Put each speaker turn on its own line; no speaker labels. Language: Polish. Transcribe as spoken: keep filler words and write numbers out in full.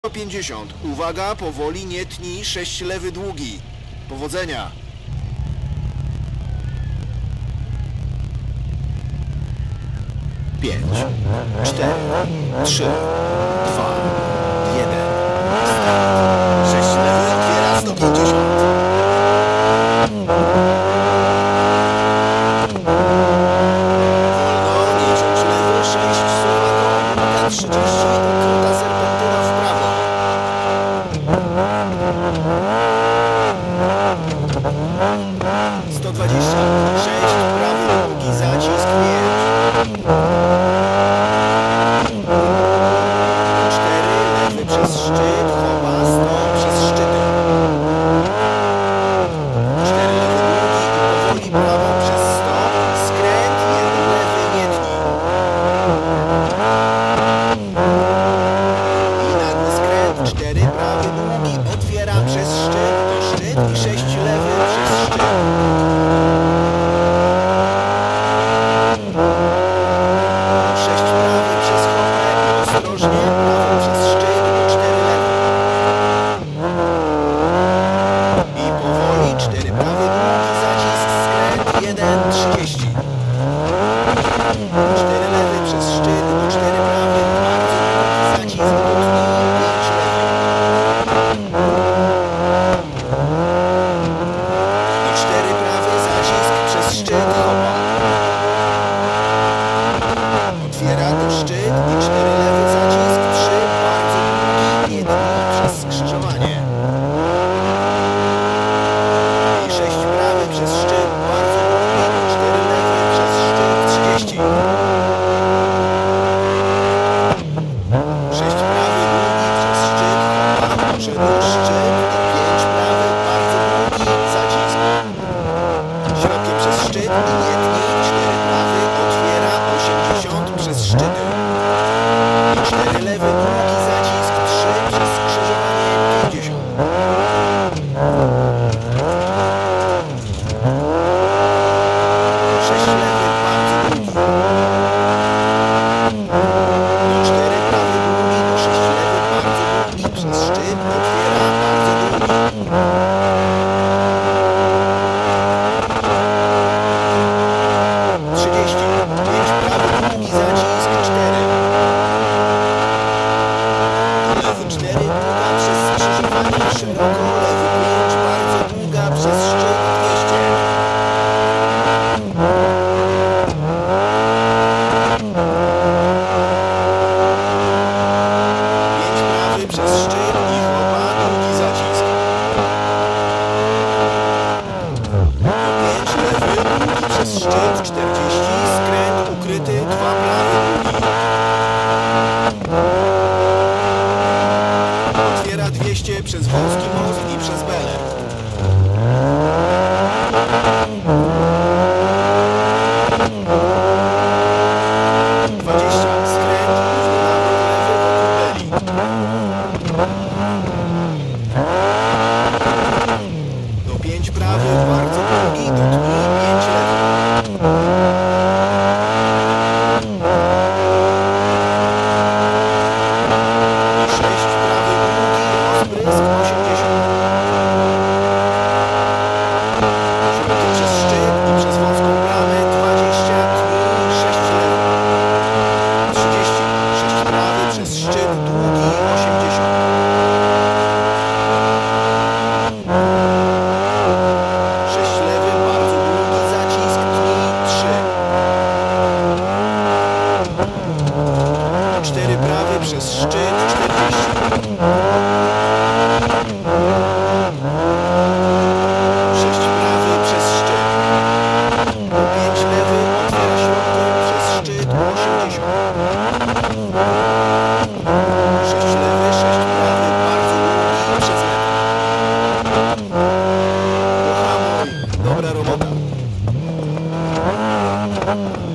sto pięćdziesiąt. Uwaga, powoli, nie tnij, sześć lewy długi. Powodzenia. pięć, cztery, trzy, dwa, jeden. Start. sześć lewy, otwiera sto pięćdziesiąt. Wolno, nie ciąć lewy, sześć, suwa do długa, trzydzieści, ukryta serpentyna w prawo. sto dwadzieścia, sześć, prawy długi, zacisk pięć. cztery, lewy przez szczyt, chowa, sto przez szczyty. cztery, lewy długi i powoli prawo przez sto, skręt, jeden lewy, nie tnij. I nagły skręt, cztery, prawy długi, otwiera przez szczyt do szczyt i sześć lewy przez szczyt. sześć prawy przez chopę i ostrożnie, prawo przez szczyt do cztery lewy. I powoli, cztery prawy długi, zacisk, skręt, jeden, trzydzieści. cztery lewy przez szczyt do cztery prawy, bardzo długi, zacisk, dotknij, pięć lewy. Do cztery prawy, zacisk, przez szczyt, chopa. Otwiera do szczyt i cztery lewy, zacisk, trzy, bardzo długi, nie tnij przez skrzyżowanie. I sześć prawy przez szczyt, bardzo długi, do cztery lewy przez szczyt, trzydzieści. sześć prawy długi przez szczyt, chopa, może do szczyt, do pięć prawy, bardzo długi, zacisk. Środkiem przez szczyt i nie tnij, cztery prawy, otwiera, osiemdziesiąt przez szczyty. I cztery lewy, długi, zacisk, trzy przez skrzyżowanie, pięćdziesiąt. sześć lewy, bardzo długi. Do cztery prawy, długi, do sześć lewy, bardzo długi, przez szczyt, otwiera, bardzo długi. trzydzieści, pięć prawy, długi, zacisk, cztery. Lewy cztery, długa przez skrzyżowanie, szeroko, lewy pięć, bardzo długa przez szczyt, dwieście. pięć prawy przez szczyt i chopa, długi zacisk. pięć lewy, długi przez szczyt, czterdzieści, skręt ukryty, dwa prawy, długi. Otwiera dwieście przez wąski most i przez belę. dwadzieścia, skręt, główny nawrót lewy wokół beli. Do pięć prawy, bardzo długi, dotknij, pięć lewy. I sześć prawy długi, rozprysk, osiemdziesiąt. Środkiem przez szczyt i przez wąską bramę, dwadzieścia, tnij, sześć lewy. trzydzieści, sześć prawy przez szczyt, długi, osiemdziesiąt. sześć lewy, bardzo długi, zacisk, tnij, trzy. Do cztery prawy przez szczyt, czterdzieści. sześć prawy przez szczyt. Do pięć lewy, otwiera środkiem przez szczyt, osiemdziesiąt. sześć lewy, sześć prawy, bardzo długi, przez metr. Dohamuj, dobra robota.